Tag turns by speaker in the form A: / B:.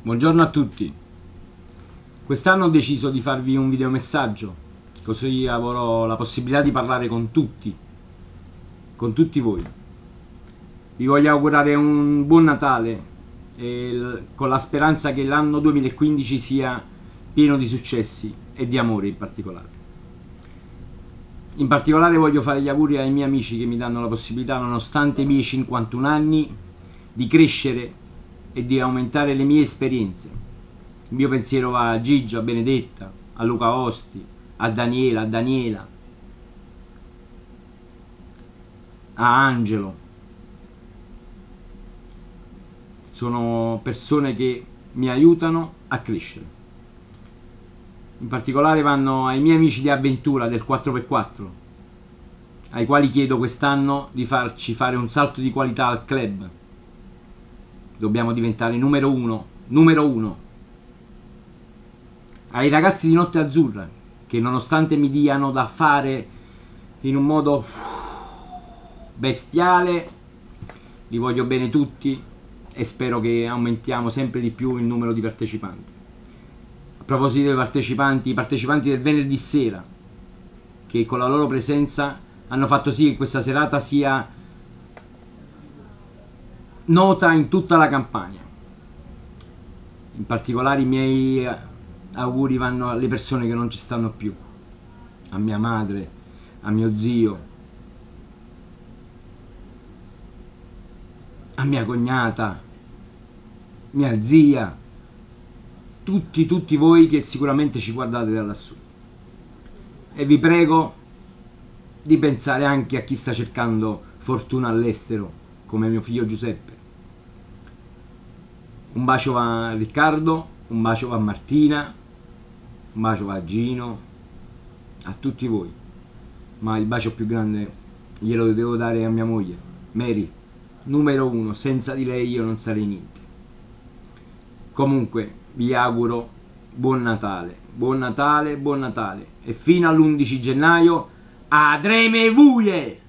A: Buongiorno a tutti. Quest'anno ho deciso di farvi un videomessaggio, così avrò la possibilità di parlare con tutti voi. Vi voglio augurare un buon Natale con la speranza che l'anno 2015 sia pieno di successi e di amore in particolare. In particolare voglio fare gli auguri ai miei amici che mi danno la possibilità, nonostante i miei 51 anni, di crescere e di aumentare le mie esperienze. Il mio pensiero va a Gigio, a Benedetta, a Luca Osti, a Daniela, a Angelo. Sono persone che mi aiutano a crescere. In particolare vanno ai miei amici di avventura del 4x4, ai quali chiedo quest'anno di farci fare un salto di qualità al club. Dobbiamo diventare numero uno. Ai ragazzi di Notte Azzurra, che nonostante mi diano da fare in un modo bestiale, li voglio bene tutti e spero che aumentiamo sempre di più il numero di partecipanti. A proposito dei partecipanti, i partecipanti del venerdì sera, che con la loro presenza hanno fatto sì che questa serata sia nota in tutta la Campania. In particolare i miei auguri vanno alle persone che non ci stanno più, a mia madre, a mio zio, a mia cognata, mia zia, tutti voi che sicuramente ci guardate da lassù. E vi prego di pensare anche a chi sta cercando fortuna all'estero, come mio figlio Giuseppe. Un bacio va a Riccardo, un bacio va a Martina, un bacio va a Gino, a tutti voi. Ma il bacio più grande glielo devo dare a mia moglie, Mary, numero uno. Senza di lei io non sarei niente. Comunque vi auguro buon Natale e fino all'11 gennaio adreme vuje!